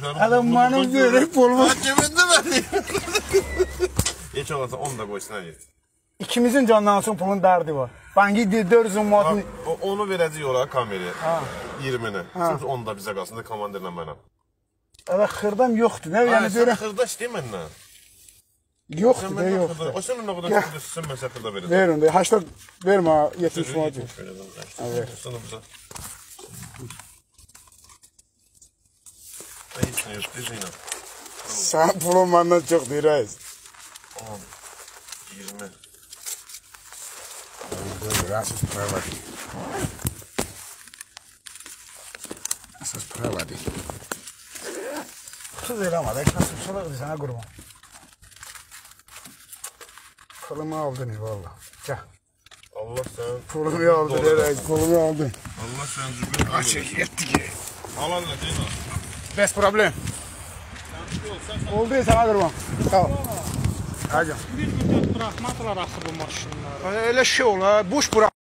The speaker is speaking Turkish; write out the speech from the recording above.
Düzüklerim. Adam benim görüp olmaz. Cebinde ben. Hiç olmazsa 10 da koysun hadi. İkimizin canlansın pulun derdi var. Ben gidi 400 manat. Onu verəcək olar kameri. 20'ni. Çünkü 10 da bizə qalsın da komandirlə mənəm. Evet xırdam yoktu. Ne yani Yani böyle? sen xırda istəyir məndən. Yoktu da yoktu. O senin o kadar xırda mən sənə xırda verəcəm. Verin de 80 verme 70 manat. Evet. Sana bize. Hiç ne yok dizine. Sen pulun benden çok değil reis. 10, 20. Esas para var. Esas para var. Tuz elama da kasım salak sana kurban. Pulumu aldın valla. Gel. Allah sen. Pulumu aldın reis. Pulumu aldın. Allah sen cübün. Açık yetti ki. Alan ne değil mi? Bez problem. Oldu ya sana kurban. Sağ ol. Hadi. Bir müddət buraxmadılar axı bu maşınları. Öyle şey ola. Boş bırak.